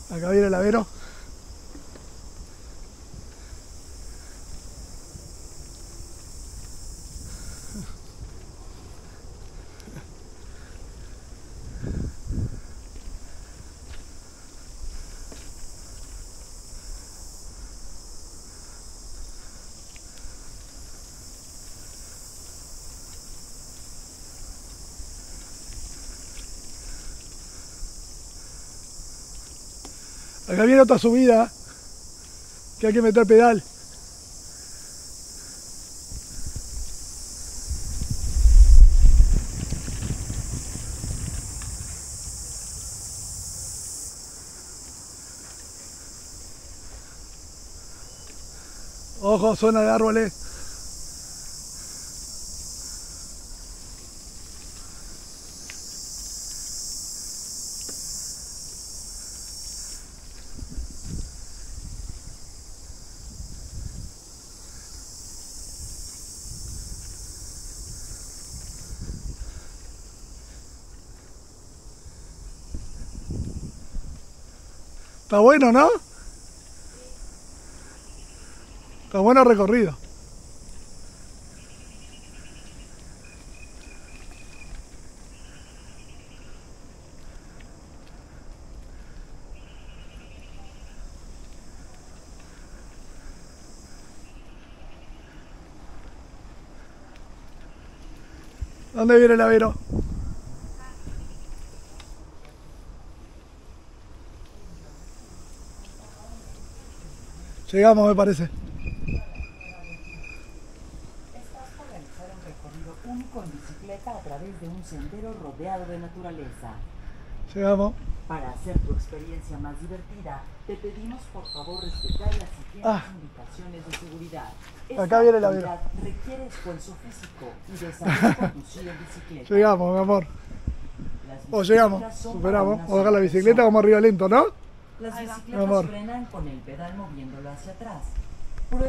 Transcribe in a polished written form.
Acá viene el Avero. Acá viene otra subida que hay que meter pedal. Ojo, zona de árboles. Está bueno, ¿no? Está bueno el recorrido. ¿Dónde viene el Avero? Llegamos, me parece. Estás por realizar un recorrido único en bicicleta a través de un sendero rodeado de naturaleza. Llegamos. Para hacer tu experiencia más divertida, te pedimos por favor respetar las siguientes indicaciones de seguridad. Acá viene el Avero. Esta actividad requiere esfuerzo físico y de saber conducir en bicicleta. Llegamos, mi amor. Las Llegamos, bicicletas son superamos. para una Vamos a dejar la sola bicicleta, persona. vamos arriba lento, ¿no? Las Mi bicicletas amor. frenan con el pedal moviéndolo hacia atrás.